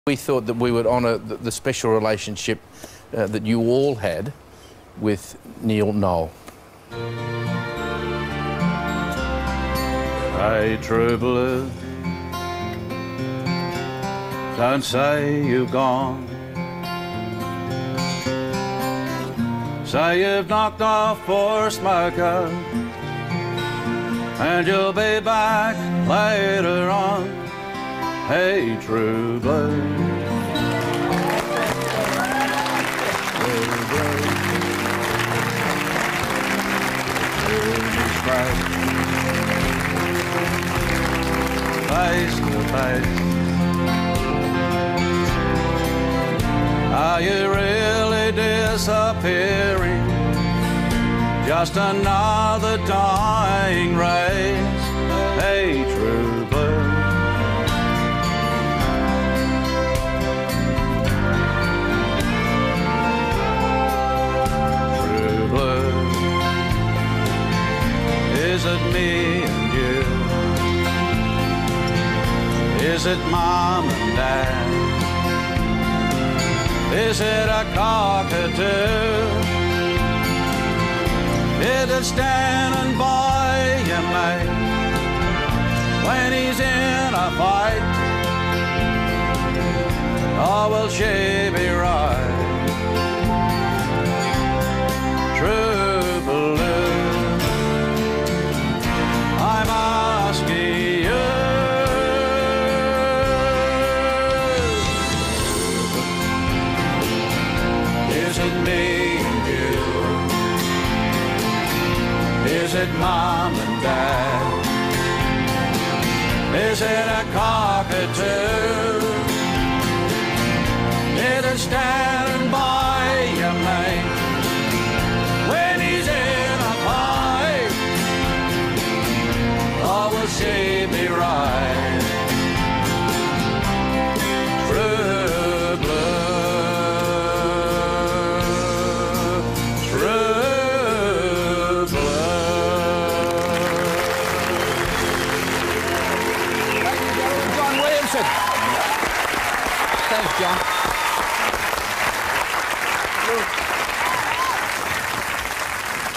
We thought that we would honour the special relationship that you all had with Neil Noll. Hey, true blue, don't say you've gone. Say you've knocked off for a smoker and you'll be back later on. Hey, true blue. True blue. Face to face. Are you really disappearing? Just another dying race. Hey, true blue. True blue. Is it me and you? Is it Mom and Dad? Is it a cockatoo? Is it standing by your mate when he's in a fight? Or will she be right? True blue, I'm asking you. Is it me and you? Is it Mom and Dad? Is it a cockatoo? Is it standing by your mate when he's in a fight? Or will she be right? True blue, true blue. John Williamson. Thanks, John.